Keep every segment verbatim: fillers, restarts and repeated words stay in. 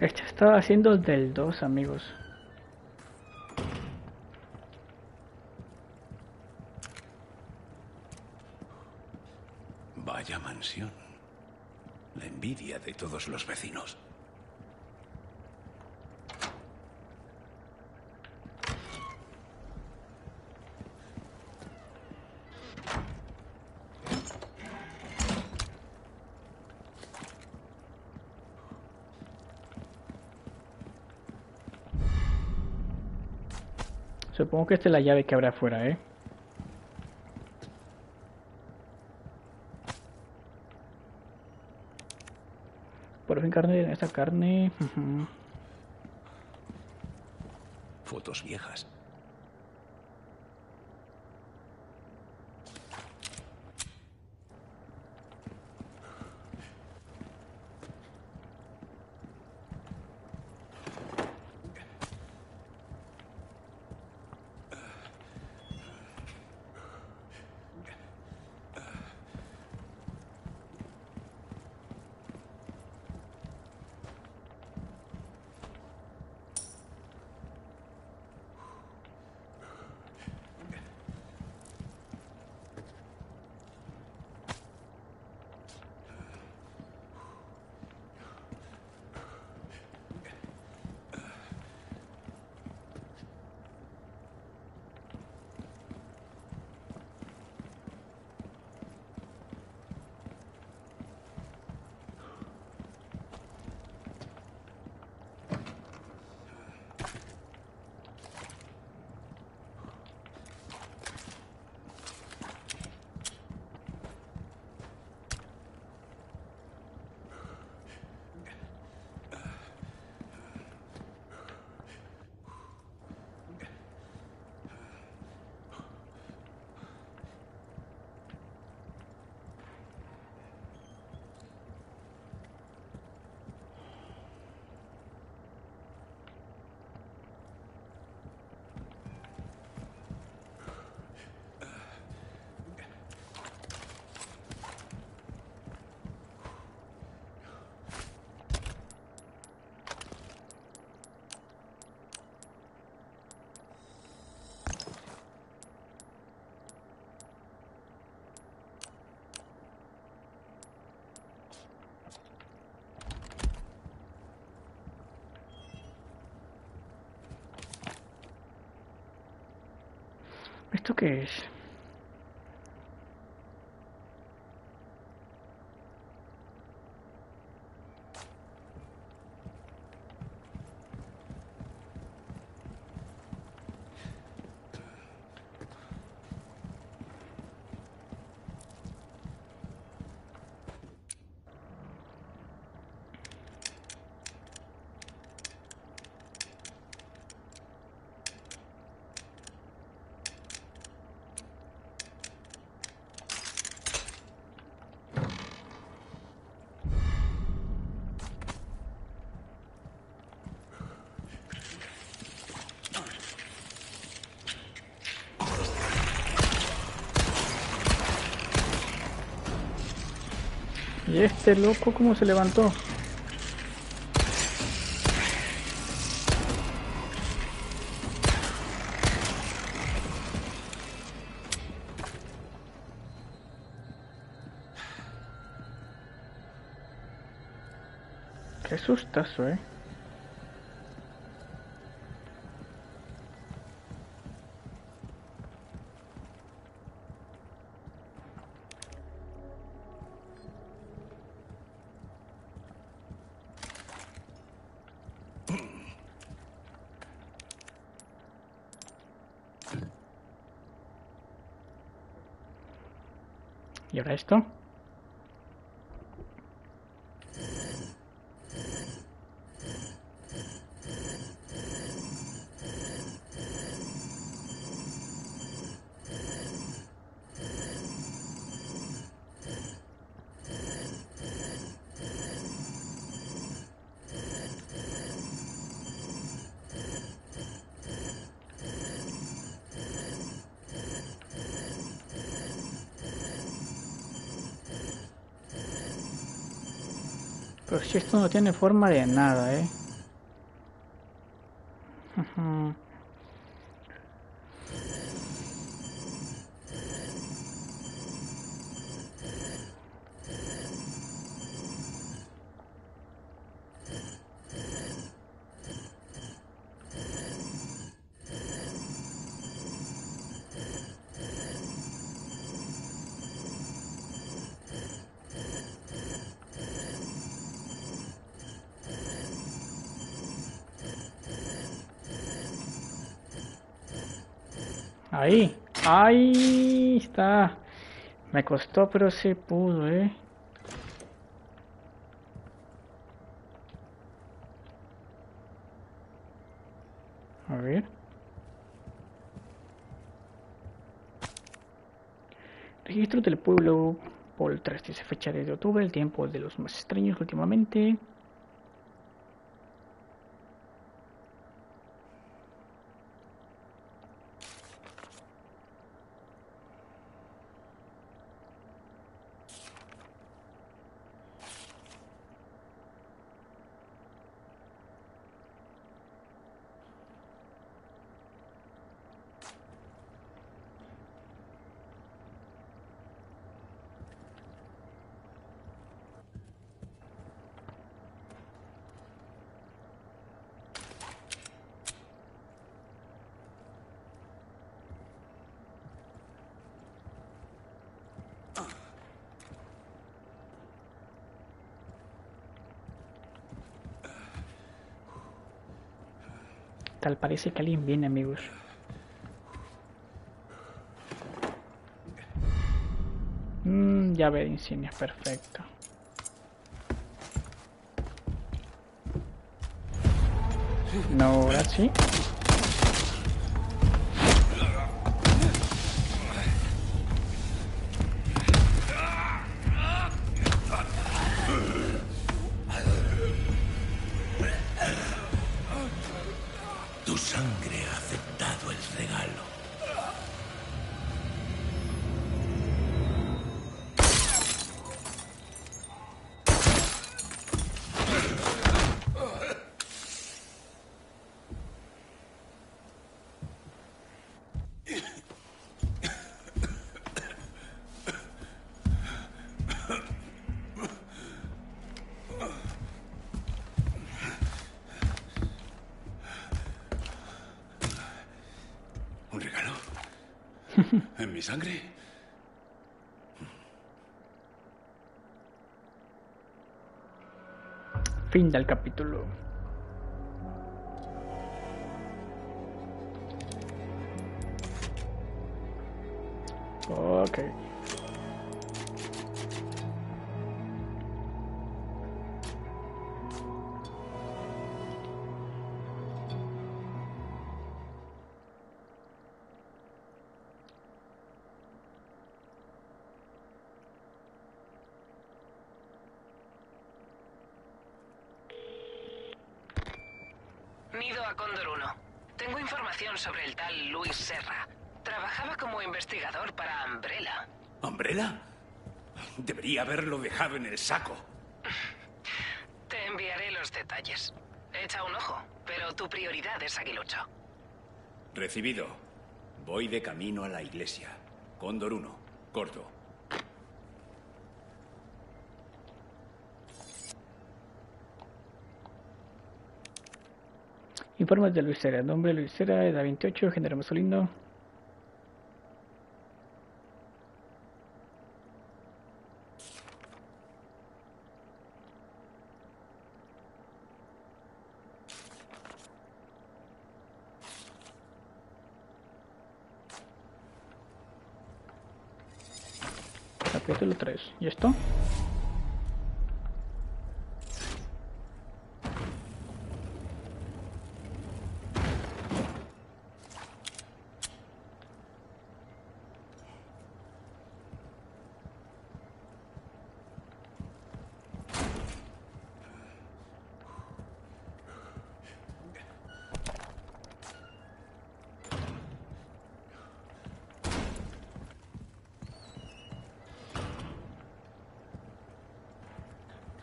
Este estaba haciendo el del dos, amigos. Vaya mansión. La envidia de todos los vecinos. Supongo que esta es la llave que habrá afuera, ¿eh? Por fin carne, esta carne... ujú. Fotos viejas. ¿Esto qué es? ¿Y este loco cómo se levantó? Qué sustazo, ¿eh? ¿Y ahora esto? Pero si esto no tiene forma de nada, ¿eh? Mm. Ahí, ahí está. Me costó, pero se pudo, eh. A ver. Registro del pueblo. Por el tres dice fecha de octubre, el tiempo de los más extraños últimamente. Tal parece que alguien viene, amigos. Mm, llave de insignia, perfecto. No, ahora sí. Tu sangre ha aceptado el regalo. ¿Un regalo? ¿En mi sangre? Fin del capítulo. Ok. Nido a Cóndor uno. Tengo información sobre el tal Luis Serra. Trabajaba como investigador para Umbrella. ¿Umbrella? Debería haberlo dejado en el saco. Te enviaré los detalles. Echa un ojo, pero tu prioridad es Aguilucho. Recibido. Voy de camino a la iglesia. Cóndor uno. Corto. Informes de Luis Serra. Nombre Luis Serra, edad veintiocho, género masculino. Capítulo tres. ¿Y esto?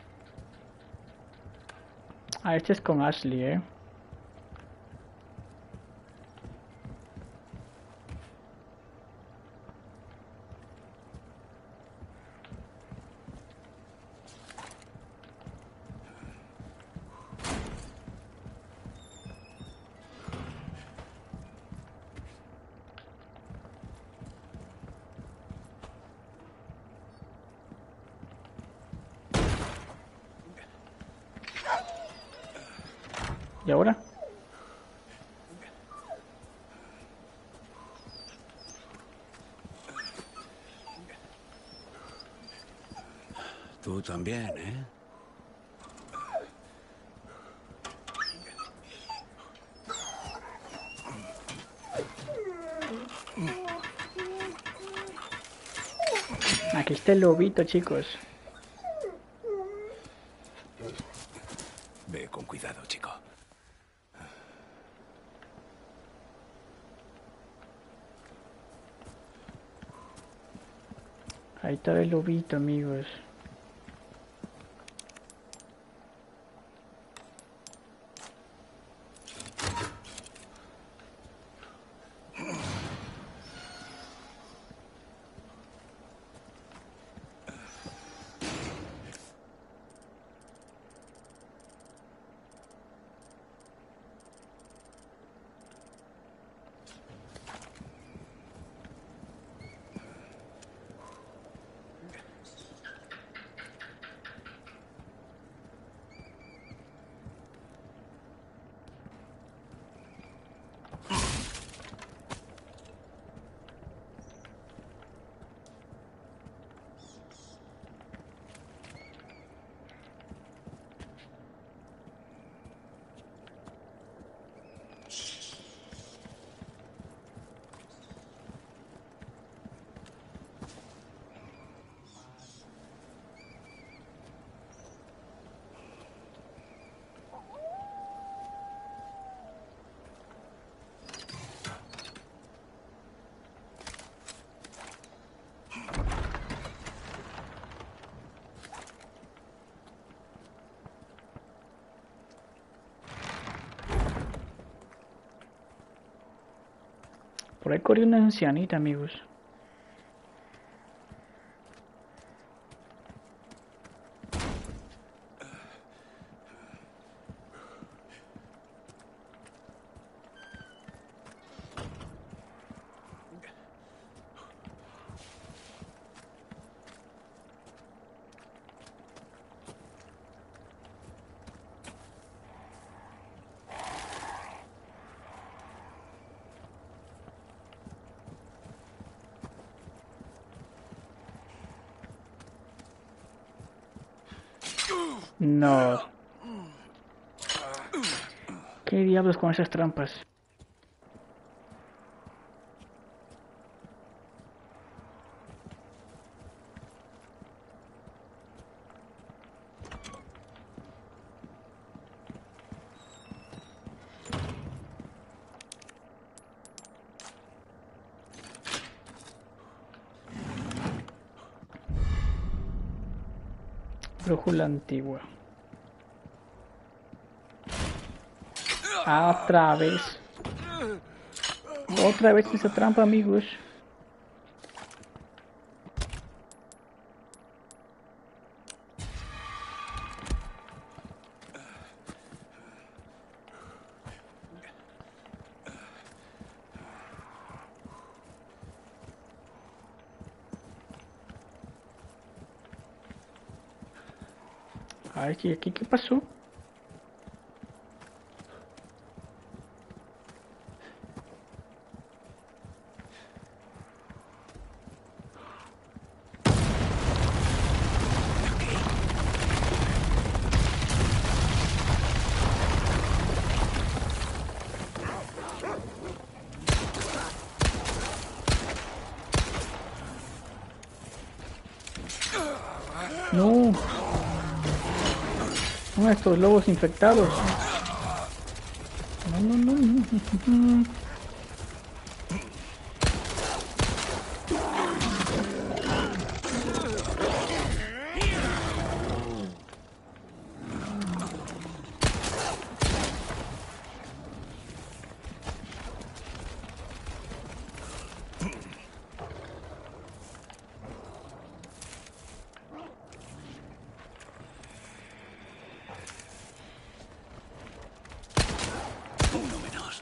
Ah, este es con Ashley, eh. ¿Y ahora? Tú también, ¿eh? Aquí está el lobito, chicos. Ve con cuidado, chico. Ahí está el lobito, amigos. Por ahí corrió una ancianita, amigos. No. ¿Qué diablos con esas trampas? Brújula antigua. Ah, otra vez. Otra vez esa trampa, amigos. Ay, ¿y aquí qué pasó? No. No, estos lobos infectados. No, no, no, no. Uno menos.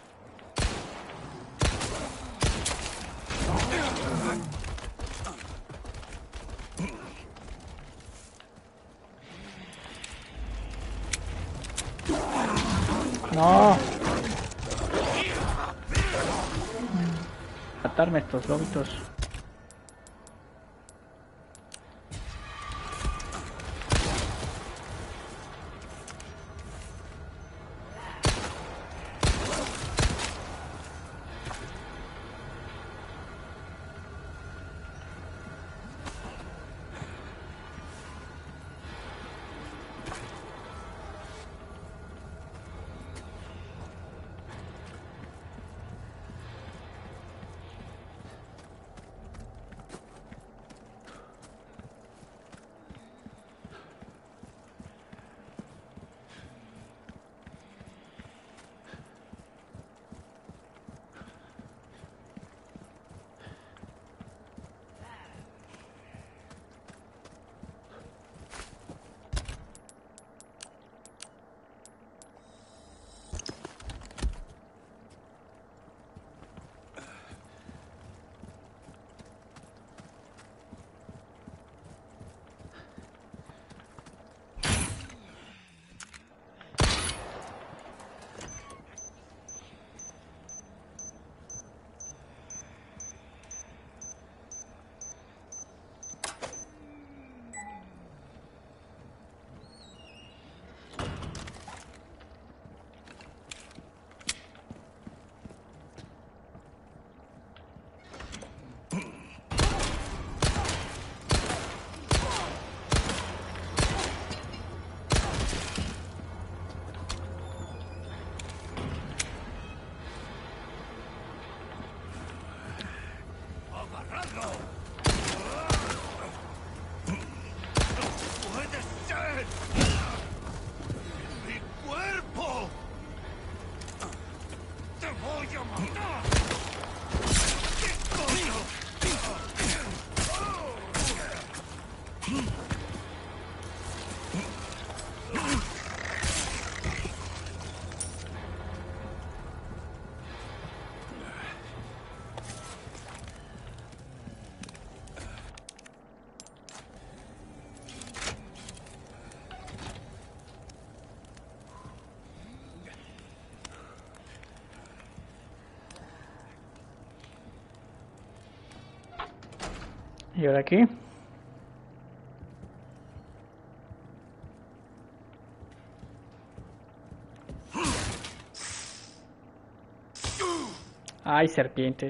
No. Matarme estos lobitos. ¿Y ahora qué? Ay, serpientes.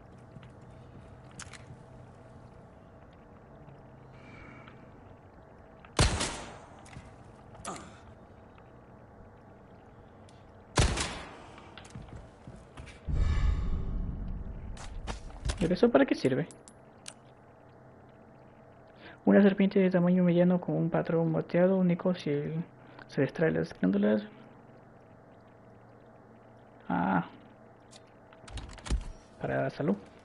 ¿Y eso para qué sirve? Una serpiente de tamaño mediano con un patrón moteado único si se extrae las glándulas. Ah, para la salud.